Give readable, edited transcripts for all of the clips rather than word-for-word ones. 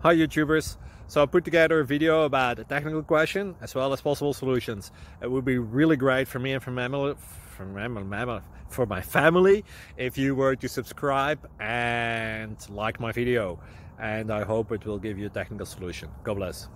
Hi YouTubers! So I put together a video about a technical question as well as possible solutions. It would be really great for me and for my family if you were to subscribe and like my video, and I hope it will give you a technical solution. God bless.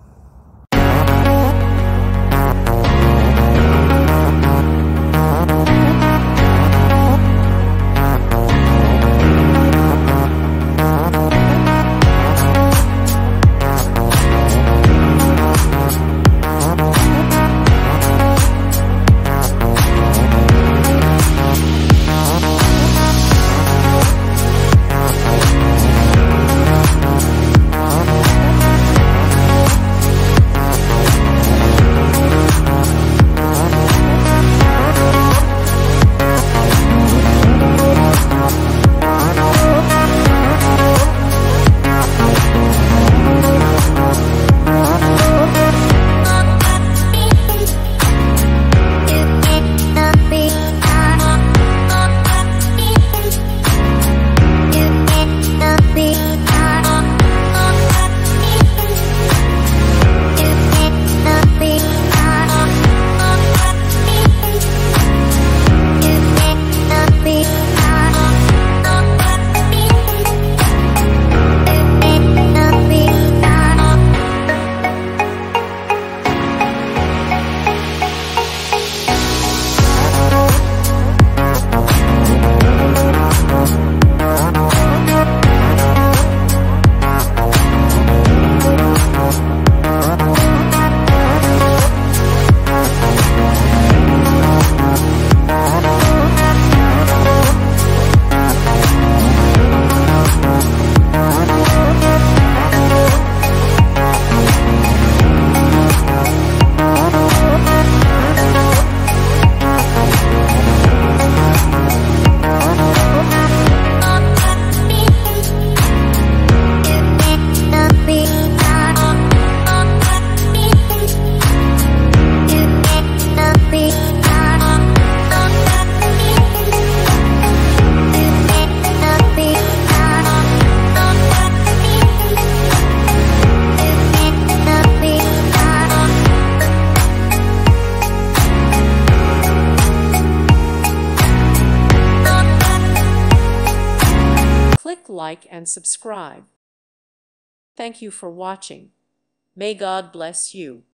Click like and subscribe. Thank you for watching. May God bless you.